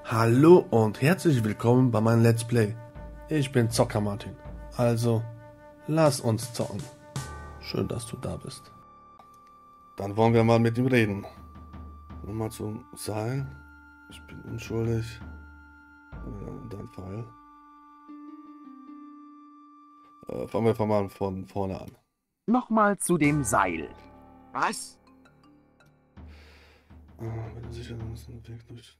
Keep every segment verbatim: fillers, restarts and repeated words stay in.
Hallo und herzlich willkommen bei meinem Let's Play. Ich bin Zocker Martin, also lass uns zocken. Schön, dass du da bist. Dann wollen wir mal mit ihm reden. Nochmal zum Seil. Ich bin unschuldig. Dein Pfeil. Äh, fangen wir mal von vorne an. Nochmal zu dem Seil. Was? Ah, wenn du sicher bist, dann Weg durch.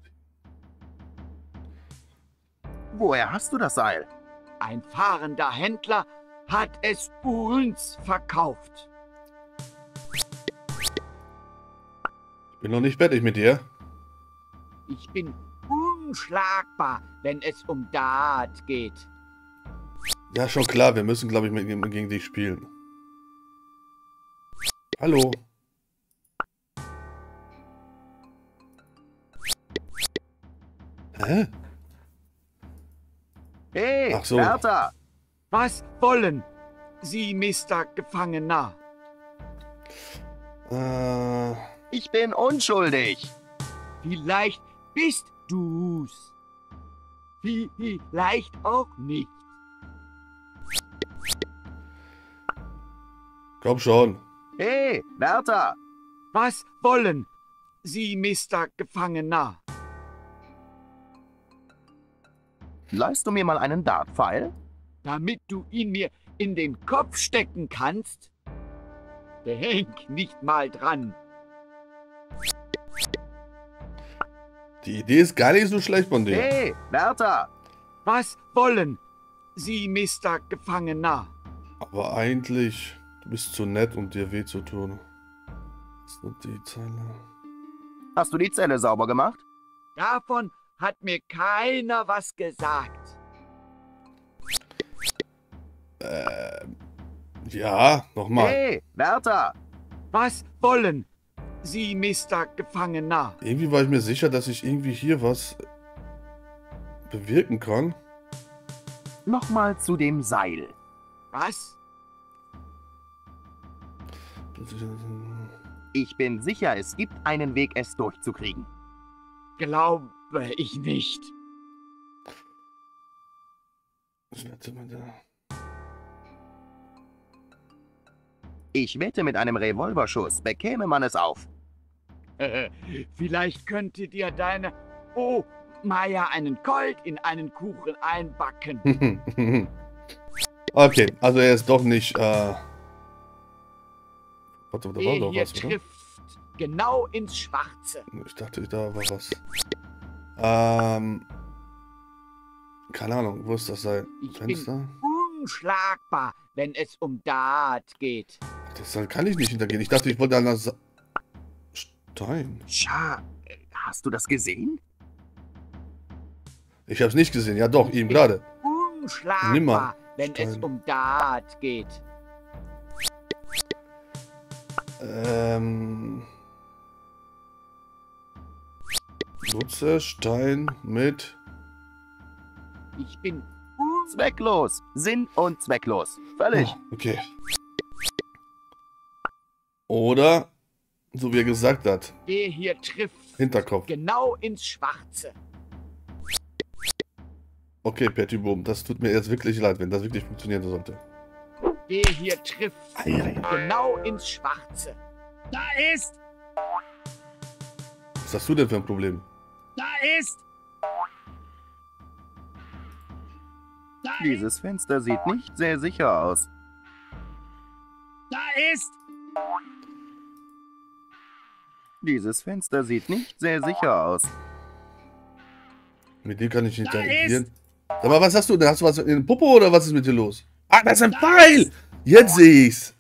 Woher hast du das Seil? Ein fahrender Händler hat es uns verkauft. Ich bin noch nicht fertig mit dir. Ich bin unschlagbar, wenn es um Dart geht. Ja, schon klar, wir müssen, glaube ich, mit, gegen dich spielen. Hallo. Hä? Hey, Ach so. Bertha! Was wollen Sie, Mister Gefangener? Äh, Ich bin unschuldig. Vielleicht bist du's. Vielleicht auch nicht. komm schon. Hey, Bertha! Was wollen Sie, Mister Gefangener? Leihst du mir mal einen Dartpfeil? Damit du ihn mir in den Kopf stecken kannst? Denk nicht mal dran. Die Idee ist gar nicht so schlecht von dir. Hey, Bertha! Was wollen Sie, Mister Gefangener? Aber eigentlich, du bist zu nett, um dir weh zu tun. Das ist nur die Zeile. Hast du die Zelle sauber gemacht? Davon hat mir keiner was gesagt. Ähm, ja, nochmal. Hey, Bertha! Was wollen Sie, Mister Gefangener? Irgendwie war ich mir sicher, dass ich irgendwie hier was bewirken kann. Nochmal zu dem Seil. Was? Ich bin sicher, es gibt einen Weg, es durchzukriegen. Glaube ich nicht. Ich wette, mit einem Revolverschuss bekäme man es auf. Äh, vielleicht könnte dir deine Oh Meier einen Colt in einen Kuchen einbacken. Okay, also er ist doch nicht, äh... Warte, da war Der doch hier was, oder? trifft genau ins Schwarze. Ich dachte, da war was. Ähm... Keine Ahnung, wo ist das sein? Ich Fenster? bin unschlagbar, wenn es um Dart geht. Ach, das Seil kann ich nicht hintergehen. Ich dachte, ich wollte an der Sa Stein. Tja, hast du das gesehen? Ich hab's nicht gesehen. Ja doch, eben gerade. Unschlagbar, Nimmer. wenn es Stein. um Dart geht. Ähm... Nutze Stein mit... Ich bin Zwecklos. Sinn und zwecklos. Völlig. Oh, okay. Oder, so wie er gesagt hat, Der hier trifft Hinterkopf. genau ins Schwarze. Okay, Patty Boom, das tut mir jetzt wirklich leid, wenn das wirklich funktionieren sollte. Der hier trifft genau ins Schwarze. Da ist! Was hast du denn für ein Problem? Da ist! Da Dieses Fenster sieht nicht sehr sicher aus. Da ist! Dieses Fenster sieht nicht sehr sicher aus. Mit dem kann ich nicht Da interagieren. Sag mal, was hast du denn? Hast du was in den Popo oder was ist mit dir los? Ah, das ist ein Pfeil! Jetzt sehe ich's!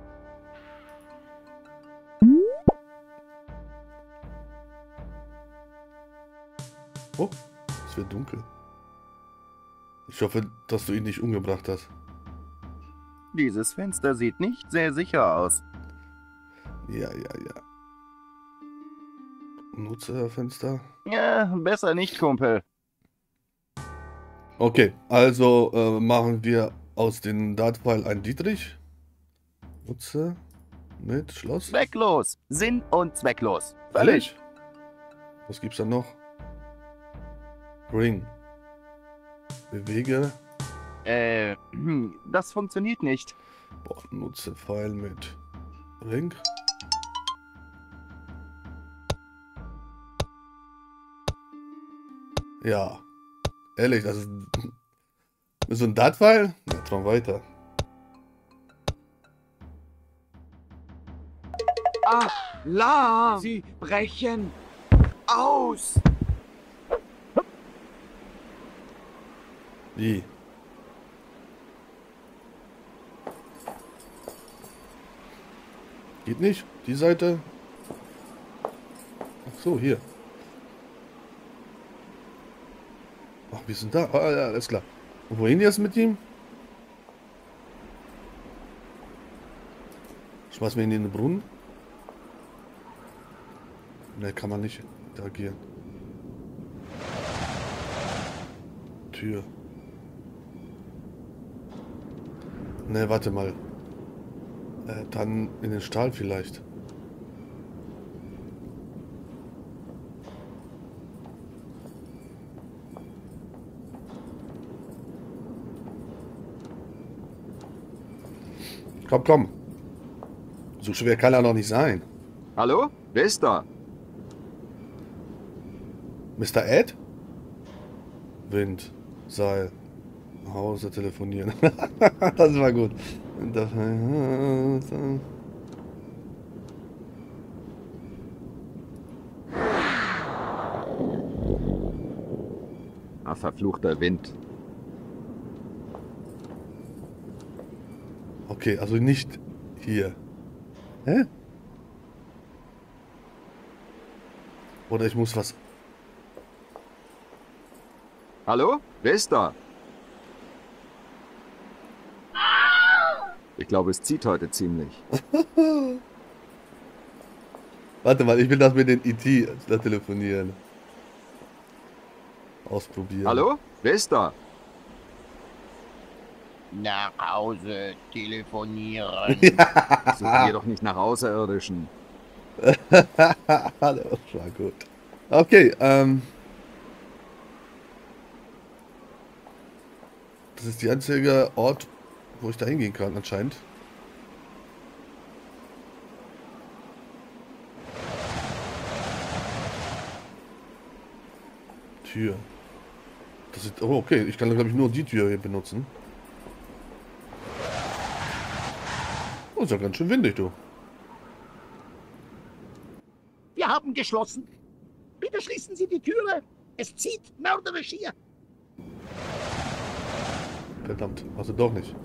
Oh, es wird dunkel. Ich hoffe, dass du ihn nicht umgebracht hast. Dieses Fenster sieht nicht sehr sicher aus. Ja, ja, ja. Nutzerfenster. Ja, besser nicht, Kumpel. Okay, also äh, machen wir aus dem Dartpfeil ein Dietrich. Nutze mit Schloss. Zwecklos. Sinn und zwecklos. Völlig. Was gibt's da noch? Ring. Bewege. Äh, das funktioniert nicht. Boah, nutze Pfeil mit Ring. Ja. Ehrlich, das ist so ein Dat-Pfeil? Ja, trauen weiter. Alarm! Sie brechen aus! Wie? Geht nicht? Die Seite? Ach so, hier. Ach, wir sind da. Ah, ja, alles klar. Und wohin jetzt mit ihm? Schmeißen wir ihn in den Brunnen? Ne, kann man nicht interagieren. Tür. Ne, warte mal. Äh, dann in den Stahl vielleicht. Komm, komm. So schwer kann er noch nicht sein. Hallo? Wer ist da? Mister Ed? Wind, Seil, Hause telefonieren. Das war gut. Ah, verfluchter Wind. Okay, also nicht hier. Hä? Oder ich muss was... Hallo? Wer ist da? Ich glaube, es zieht heute ziemlich. Warte mal, ich will das mit den E T da telefonieren. Ausprobieren. Hallo? Wer ist da? Nach Hause telefonieren. Suchen wir doch nicht nach Außerirdischen. Das war gut. Okay, ähm... das ist der einzige Ort, wo ich da hingehen kann, anscheinend. Tür. Das ist... Oh, okay. Ich kann, glaube ich, nur die Tür hier benutzen. Oh, ist ja ganz schön windig, du. Wir haben geschlossen. Bitte schließen Sie die Türe. Es zieht mörderisch hier. Verdammt, also doch nicht.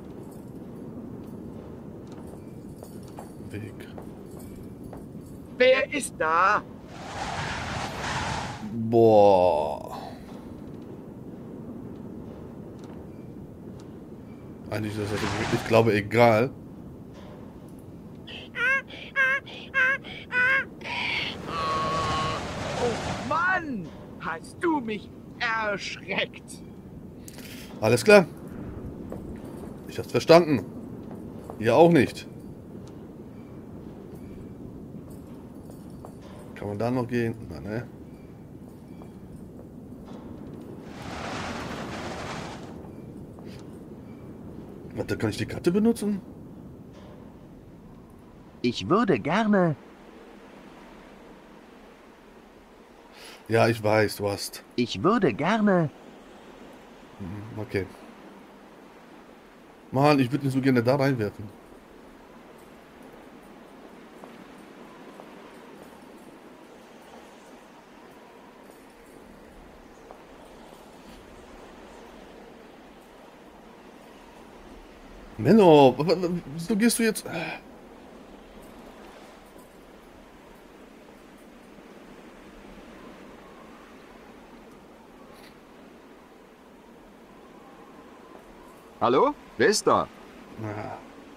Weg. Wer ist da? Boah. Eigentlich ist das, ich glaube, egal. Oh Mann! Hast du mich erschreckt? Alles klar. Ich hab's verstanden. Ihr auch nicht. Kann man da noch gehen? Na, ne? Warte, kann ich die Karte benutzen? Ich würde gerne... Ja, ich weiß, du hast. Ich würde gerne... Hm, okay. Mann, ich würde ihn so gerne da reinwerfen. Menno, wieso gehst du jetzt... Hallo? Wer ist da? Ah.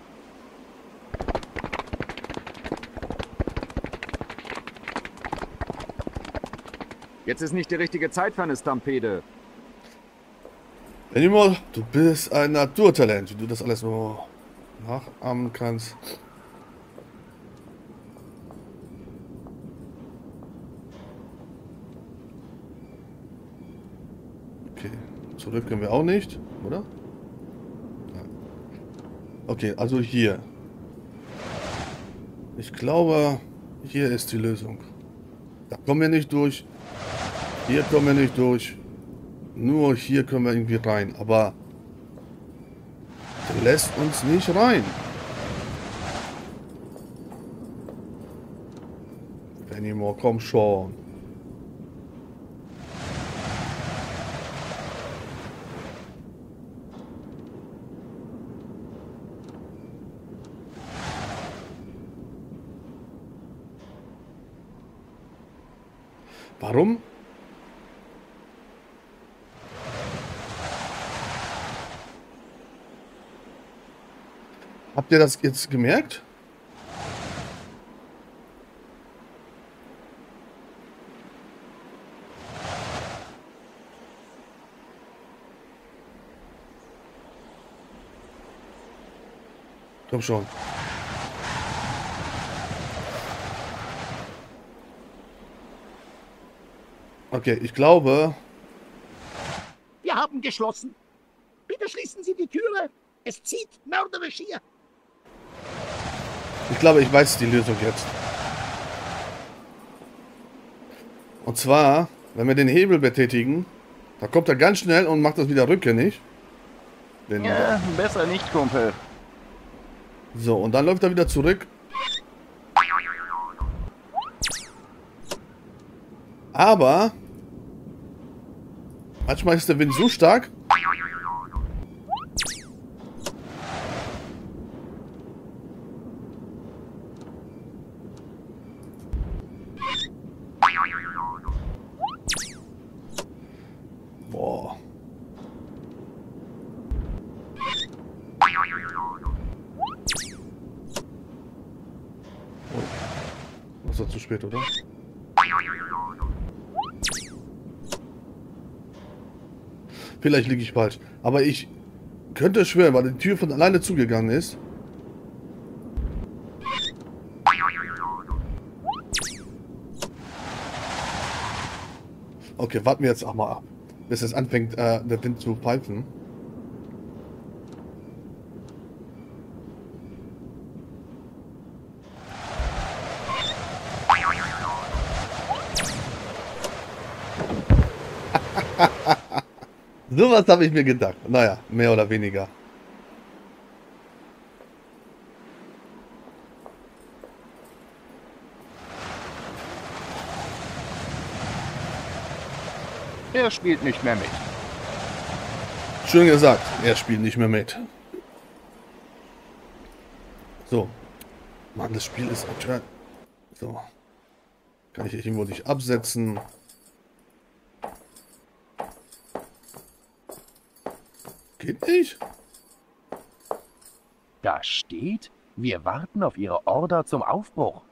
Jetzt ist nicht die richtige Zeit für eine Stampede. Animal, du bist ein Naturtalent, wie du das alles so nachahmen kannst. Okay. Zurück können wir auch nicht, oder? Ja. Okay, also hier. Ich glaube, hier ist die Lösung. Da kommen wir nicht durch. Hier kommen wir nicht durch. Nur hier können wir irgendwie rein. Aber der lässt uns nicht rein. Fenimore, komm schon. Warum? Habt ihr das jetzt gemerkt? Komm schon. Okay, ich glaube... Wir haben geschlossen. Bitte schließen Sie die Türe. Es zieht mörderisch hier. Ich glaube, ich weiß die Lösung jetzt. Und zwar, wenn wir den Hebel betätigen, da kommt er ganz schnell und macht das wieder rückgängig. Den Ja, besser nicht, Kumpel. So, und dann läuft er wieder zurück. Aber manchmal ist der Wind so stark. Boah. Oh. Das war zu spät, oder? Vielleicht liege ich falsch. Aber ich könnte schwören, weil die Tür von alleine zugegangen ist. Okay, warten wir jetzt auch mal ab, bis es anfängt, äh, der Wind zu pfeifen. Sowas habe ich mir gedacht. Naja, mehr oder weniger. Er spielt nicht mehr mit. Schön gesagt, er spielt nicht mehr mit. So. Mann, das Spiel ist aktuell. So. Kann ich irgendwo nicht absetzen. Geht nicht? Da steht, wir warten auf Ihre Order zum Aufbruch.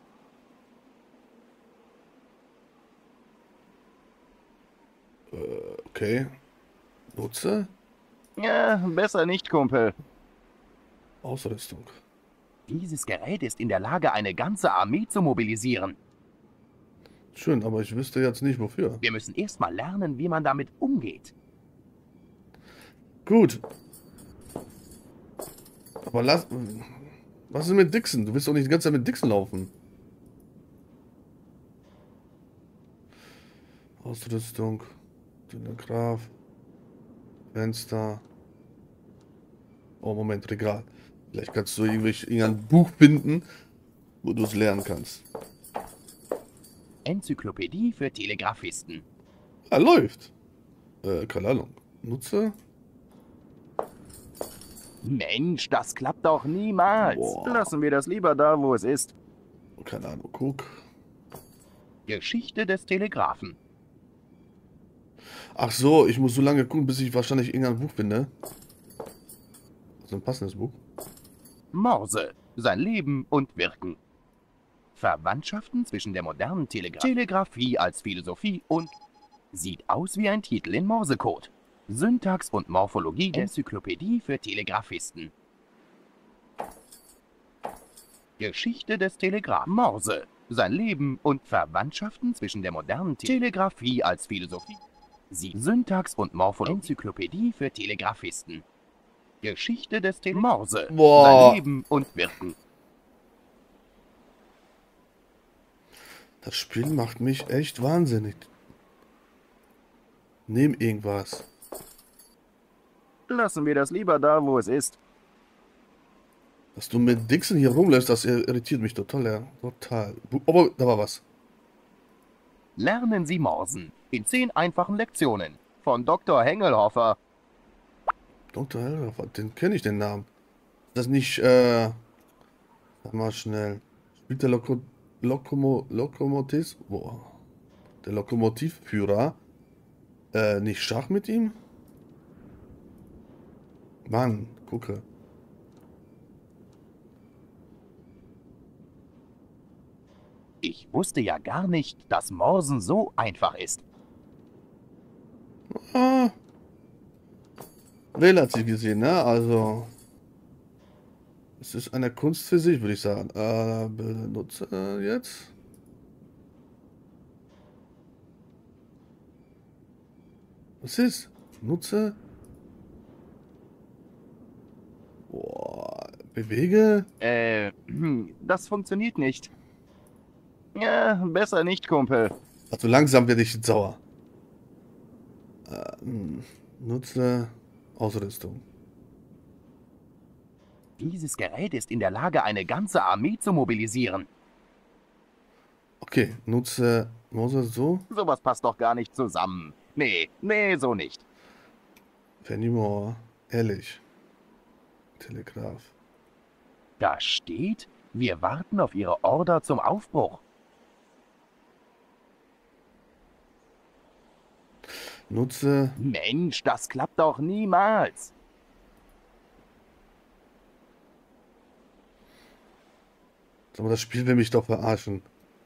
Okay. Nutze. Ja, besser nicht, Kumpel. Ausrüstung. Dieses Gerät ist in der Lage, eine ganze Armee zu mobilisieren. Schön, aber ich wüsste jetzt nicht wofür. Wir müssen erstmal lernen, wie man damit umgeht. Gut. Aber lass... Was ist denn mit Dixon? Du willst doch nicht die ganze Zeit mit Dixon laufen. Ausrüstung. Telegraph. Fenster. Oh, Moment, Regal. Vielleicht kannst du irgendwie irgendein Buch finden, wo du es lernen kannst. Enzyklopädie für Telegraphisten. Ah, läuft. Äh, keine Ahnung. Nutze. Mensch, das klappt doch niemals. Boah. Lassen wir das lieber da, wo es ist. Keine Ahnung, guck. Geschichte des Telegraphen. Ach so, ich muss so lange gucken, bis ich wahrscheinlich irgendein Buch finde. So ein passendes Buch. Morse. Sein Leben und Wirken. Verwandtschaften zwischen der modernen Telegra Telegrafie als Philosophie und... Sieht aus wie ein Titel in Morsecode. Syntax und Morphologie der Enzyklopädie für Telegraphisten. Geschichte des Telegraphen. Morse. Sein Leben und Verwandtschaften zwischen der modernen Te Telegrafie als Philosophie. Sie Syntax und Morphologie. Enzyklopädie für Telegraphisten. Geschichte des Tele Morse. Boah. Sein Leben und Wirken. Das Spiel macht mich echt wahnsinnig. Nehm irgendwas. Lassen wir das lieber da, wo es ist. Dass du mit Dixon hier rumlässt, das irritiert mich total, ja. Total. Aber da war was. Lernen Sie Morsen. In zehn einfachen Lektionen. Von Doktor Hengelhofer. Doktor Hellhofer, den kenne ich, den Namen. Das nicht, äh... Sag mal schnell. Spielt der Loko... Lokomo... Lokomotiv... Boah. Der Lokomotivführer... Äh, nicht Schach mit ihm? Mann, gucke. Ich wusste ja gar nicht, dass Morsen so einfach ist. Ah. Relativ gesehen, ne? Also... Es ist eine Kunst für sich, würde ich sagen. Äh, benutze äh, jetzt... Was ist? Nutze. Boah, bewege. Äh, das funktioniert nicht. Ja, besser nicht, Kumpel. Also langsam werde ich sauer. Äh, hm, nutze Ausrüstung. Dieses Gerät ist in der Lage, eine ganze Armee zu mobilisieren. Okay, nutze Mose so. Sowas passt doch gar nicht zusammen. Nee, nee, so nicht. Fenimore. Ehrlich. Telegraph. Da steht, wir warten auf Ihre Order zum Aufbruch. Nutze. Mensch, das klappt doch niemals. Sag mal, das Spiel will mich doch verarschen.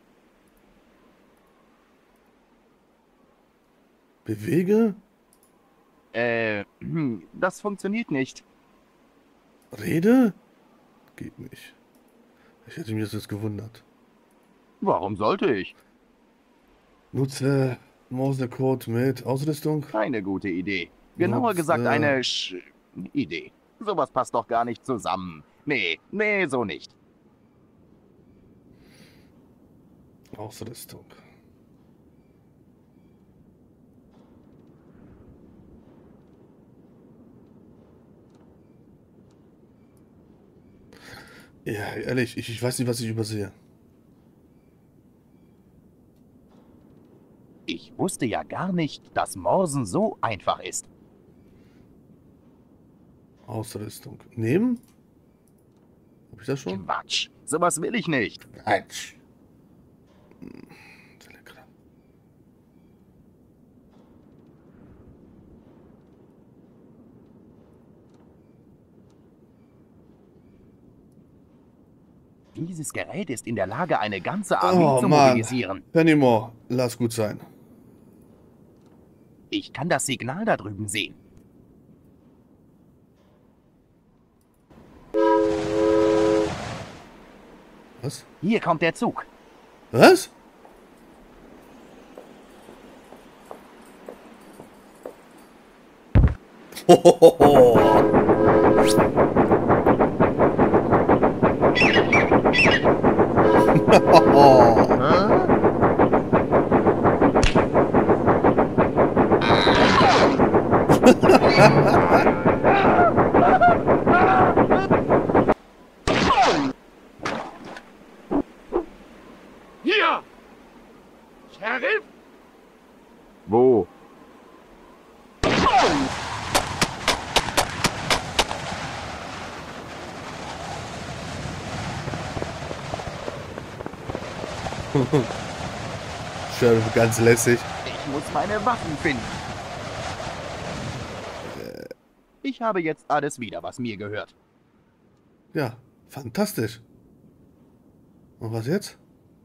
Bewege. Äh, das funktioniert nicht. Rede? Geht nicht. Ich hätte mich das jetzt gewundert. Warum sollte ich? Nutze Morsecode mit Ausrüstung. Keine gute Idee. Genauer Nutze- gesagt eine Sch Idee. Sowas passt doch gar nicht zusammen. Nee, nee, so nicht. Ausrüstung. Ja, ehrlich, ich, ich weiß nicht, was ich übersehe. Ich wusste ja gar nicht, dass Morsen so einfach ist. Ausrüstung. Nehmen? Hab ich das schon? Quatsch. Sowas will ich nicht. Quatsch. Hm, Telegramm. Dieses Gerät ist in der Lage, eine ganze Armee Oh zu Mann. mobilisieren. Fenimore, lass gut sein. Ich kann das Signal da drüben sehen. Was? Hier kommt der Zug. Was? Hier! Sheriff? Wo? Sheriff, ganz lässig. Ich muss meine Waffen finden. Ich habe jetzt alles wieder, was mir gehört. Ja, fantastisch. Und was jetzt?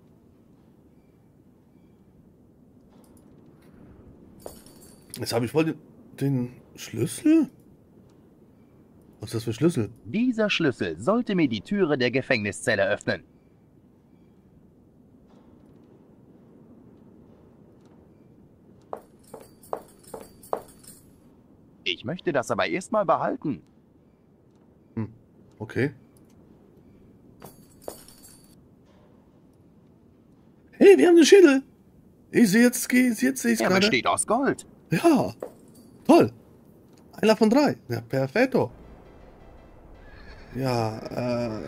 Jetzt habe ich wohl den, den Schlüssel? Was ist das für ein Schlüssel? Dieser Schlüssel sollte mir die Türe der Gefängniszelle öffnen. Ich möchte das aber erstmal behalten. Hm, okay. Hey, wir haben einen Schädel. Ich sehe jetzt, jetzt sehe ich es Er gerade. besteht aus Gold. Ja, toll. Einer von drei. Ja, perfetto. Ja, äh...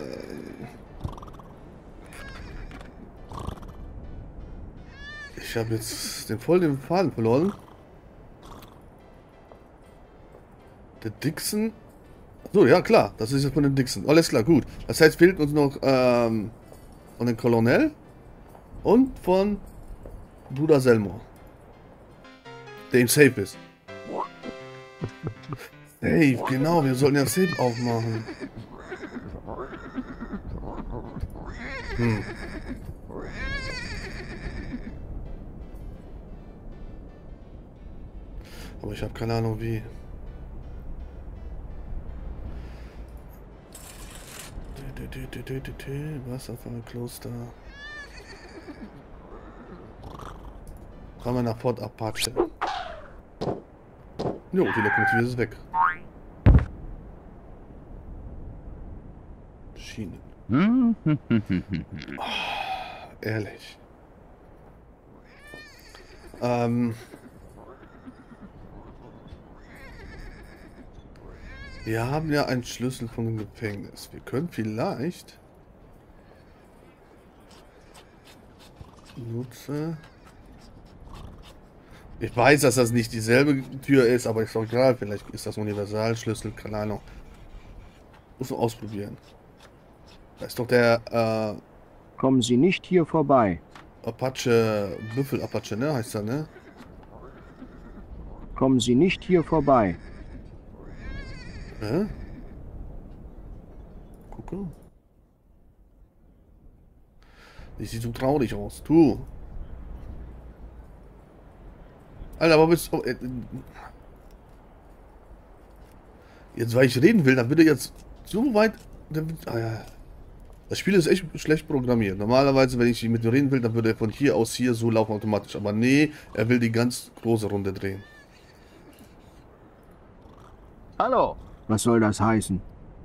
Ich habe jetzt den voll den Faden verloren. Der Dixon. So, ja klar, das ist jetzt von den Dixon. Alles klar, gut. Das heißt, fehlt uns noch ähm, von den Colonel und von Bruder Selmo. Der im Safe ist. Safe, genau, wir sollten ja Safe aufmachen. Hm. Aber ich habe keine Ahnung wie. Wasserfallkloster. Kommen wir nach Port Apache. Jo, die Lokomotive ist weg. Schienen. Oh, ehrlich. Ähm. Wir haben ja einen Schlüssel von dem Gefängnis. Wir können vielleicht... Nutze... Ich weiß, dass das nicht dieselbe Tür ist, aber ist doch egal. Vielleicht ist das Universalschlüssel, keine Ahnung. Muss man ausprobieren. Da ist doch der, äh... Kommen Sie nicht hier vorbei. Apache... Büffel-Apache, ne? Heißt er, ne? Kommen Sie nicht hier vorbei. Hä? Gucke. Die sieht so traurig aus. Du. Alter, aber bist du... Oh, äh, jetzt, weil ich reden will, dann bitte jetzt so weit... Ah, ja. Das Spiel ist echt schlecht programmiert. Normalerweise, wenn ich mit ihm reden will, dann würde er von hier aus hier so laufen automatisch. Aber nee, er will die ganz große Runde drehen. Hallo. Was soll das heißen?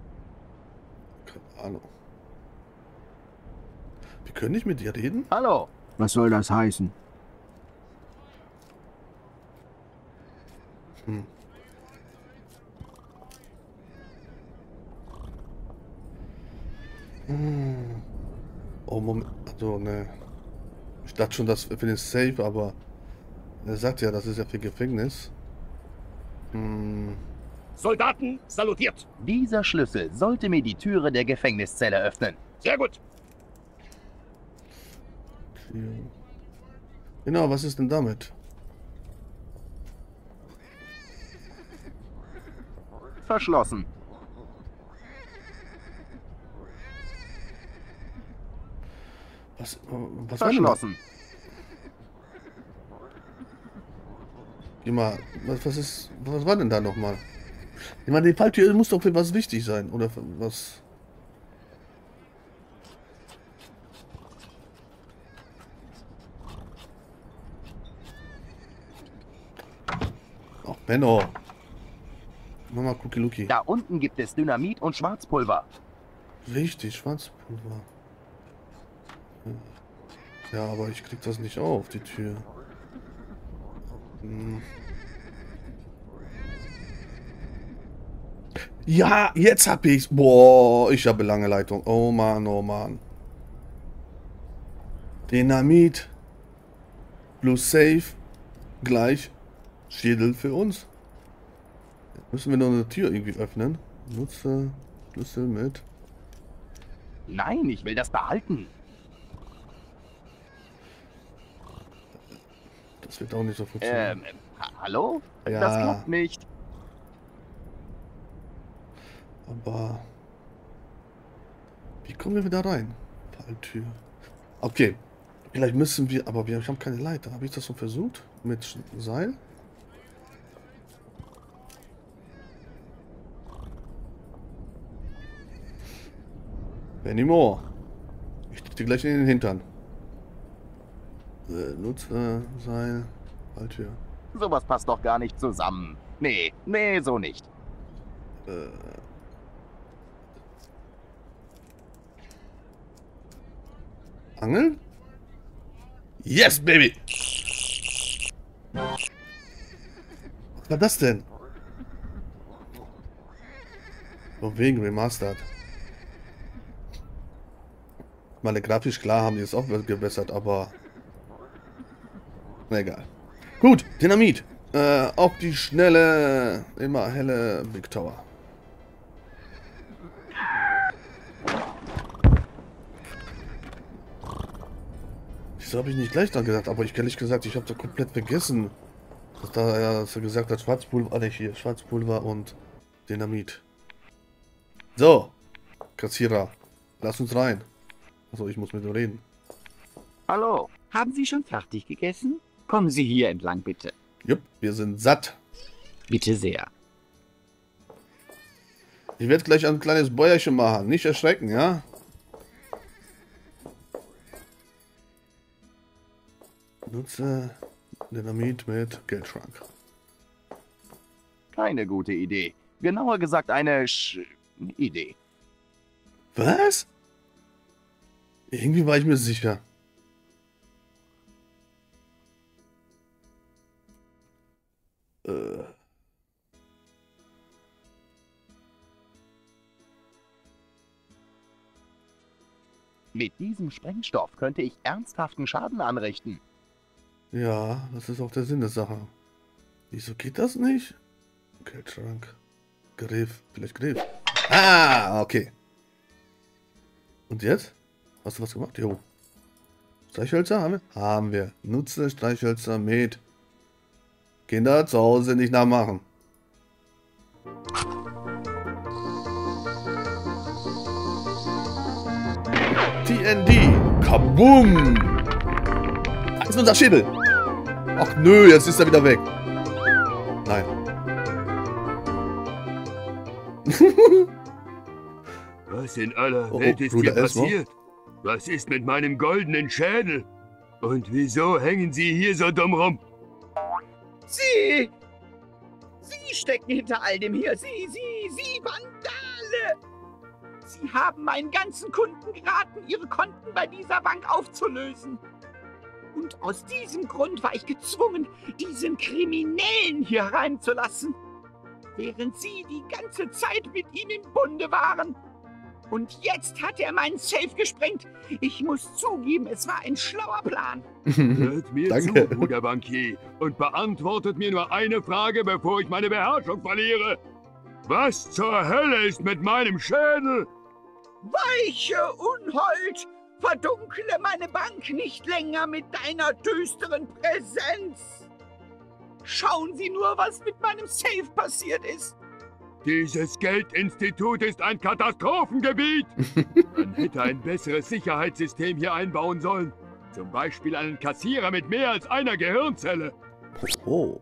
Keine Ahnung. Wir können nicht mit dir reden? Hallo. Was soll das heißen? Hm. Hm. Oh, Moment. Also, ne. Ich dachte schon, das für den Safe, aber er sagt ja, das ist ja für Gefängnis. Hm. Soldaten, salutiert. Dieser Schlüssel sollte mir die Türe der Gefängniszelle öffnen. Sehr gut. Genau, was ist denn damit? Verschlossen. Was, was war denn Verschlossen. Geh mal, was, was ist, was war denn da nochmal? Ich meine, die Falltür muss doch für was wichtig sein, oder für was? Ach, Benno. Mach mal Cookie Luki. Da unten gibt es Dynamit und Schwarzpulver. Richtig, Schwarzpulver. Ja, aber ich krieg das nicht auf, die Tür. Hm. Ja, jetzt hab ich's. Boah, ich habe lange Leitung. Oh Mann, oh Mann. Dynamit. Blue Safe. Gleich. Schädel für uns. Jetzt müssen wir noch eine Tür irgendwie öffnen. Nutze Schlüssel mit. Nein, ich will das behalten. Das wird auch nicht so funktionieren. Ähm, ha hallo? Ja. Das klappt nicht. Aber wie kommen wir wieder rein? Falltür. Okay. Vielleicht müssen wir, aber wir haben keine Leiter. Habe ich das schon versucht? Mit Seil? Benny Moore. Ich drücke dir gleich in den Hintern. Äh, Nutze Seil. Falltür. Sowas passt doch gar nicht zusammen. Nee, nee, so nicht. Äh. Angeln? Yes, baby! Was war das denn? Von wegen Remastered. Meine grafisch klar haben die es auch gebessert, aber... Na egal. Gut, Dynamit. Äh, auf die schnelle, immer helle Big Tower. Wieso habe ich nicht gleich dran gedacht? Aber ich ehrlich gesagt, ich habe da komplett vergessen. Dass da ja, dass er gesagt hat, Schwarzpulver, ah, nicht hier, Schwarzpulver und Dynamit. So, Kassierer, lass uns rein. Also ich muss mit ihm reden. Hallo, haben Sie schon fertig gegessen? Kommen Sie hier entlang, bitte. Jupp, wir sind satt. Bitte sehr. Ich werde gleich ein kleines Bäuerchen machen. Nicht erschrecken, ja? Nutze Dynamit mit Geldschrank. Keine gute Idee. Genauer gesagt eine Sch Idee. Was? Irgendwie war ich mir sicher. Äh. Mit diesem Sprengstoff könnte ich ernsthaften Schaden anrichten. Ja, das ist auch der Sinn der Sache. Wieso geht das nicht? Geldschrank. Griff. Vielleicht Griff. Ah, okay. Und jetzt? Hast du was gemacht? Jo. Streichhölzer haben wir? Haben wir. Nutze Streichhölzer mit. Kinder zu Hause nicht nachmachen. T N D. Kaboom! Das ist unser Schädel. Ach nö, jetzt ist er wieder weg. Nein. Was in aller Oh, Welt oh, ist Bruder, hier erst mal. passiert? Was ist mit meinem goldenen Schädel? Und wieso hängen Sie hier so dumm rum? Sie! Sie stecken hinter all dem hier. Sie, Sie, Sie, Vandale! Sie haben meinen ganzen Kunden geraten, ihre Konten bei dieser Bank aufzulösen. Und aus diesem Grund war ich gezwungen, diesen Kriminellen hier reinzulassen, während Sie die ganze Zeit mit ihm im Bunde waren. Und jetzt hat er meinen Safe gesprengt. Ich muss zugeben, es war ein schlauer Plan. Hört mir Danke. zu, Bruder Bankier, und beantwortet mir nur eine Frage, bevor ich meine Beherrschung verliere. Was zur Hölle ist mit meinem Schädel? Weiche Unhold, verdunkle meine Bank nicht länger mit deiner düsteren Präsenz. Schauen Sie nur, was mit meinem Safe passiert ist. Dieses Geldinstitut ist ein Katastrophengebiet. Man hätte ein besseres Sicherheitssystem hier einbauen sollen. Zum Beispiel einen Kassierer mit mehr als einer Gehirnzelle. Oh.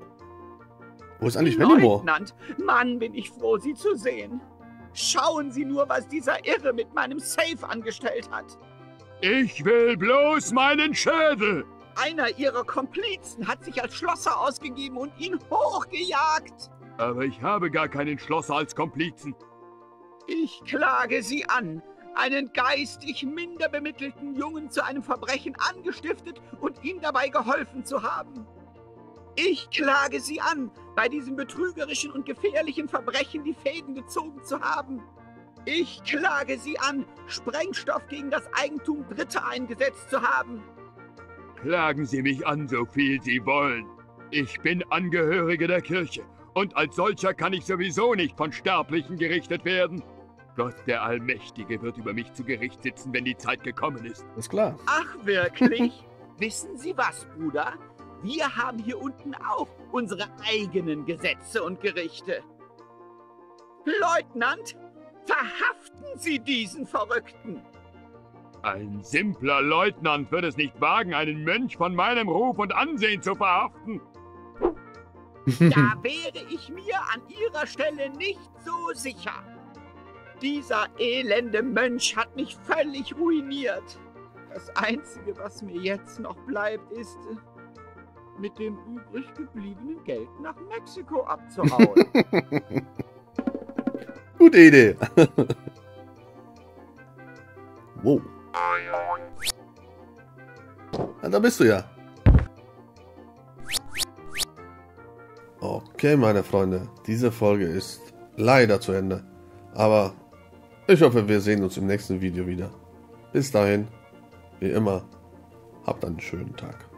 Wo ist eigentlich Fenimore? Leutnant, Mann, bin ich froh, Sie zu sehen. Schauen Sie nur, was dieser Irre mit meinem Safe angestellt hat. Ich will bloß meinen Schädel. Einer Ihrer Komplizen hat sich als Schlosser ausgegeben und ihn hochgejagt. Aber ich habe gar keinen Schlosser als Komplizen. Ich klage Sie an, einen geistig minder bemittelten Jungen zu einem Verbrechen angestiftet und ihm dabei geholfen zu haben. Ich klage Sie an, bei diesem betrügerischen und gefährlichen Verbrechen die Fäden gezogen zu haben. Ich klage Sie an, Sprengstoff gegen das Eigentum Dritter eingesetzt zu haben. Klagen Sie mich an, so viel Sie wollen. Ich bin Angehörige der Kirche und als solcher kann ich sowieso nicht von Sterblichen gerichtet werden. Gott der Allmächtige wird über mich zu Gericht sitzen, wenn die Zeit gekommen ist. Ist klar. Ach, wirklich? Wissen Sie was, Bruder? Wir haben hier unten auch unsere eigenen Gesetze und Gerichte. Leutnant, verhaften Sie diesen Verrückten! Ein simpler Leutnant wird es nicht wagen, einen Mönch von meinem Ruf und Ansehen zu verhaften. Da wäre ich mir an Ihrer Stelle nicht so sicher. Dieser elende Mönch hat mich völlig ruiniert. Das Einzige, was mir jetzt noch bleibt, ist... mit dem übrig gebliebenen Geld nach Mexiko abzuhauen. Gute Idee. Wow. Ja, da bist du ja. Okay, meine Freunde, diese Folge ist leider zu Ende. Aber ich hoffe, wir sehen uns im nächsten Video wieder. Bis dahin, wie immer, habt einen schönen Tag.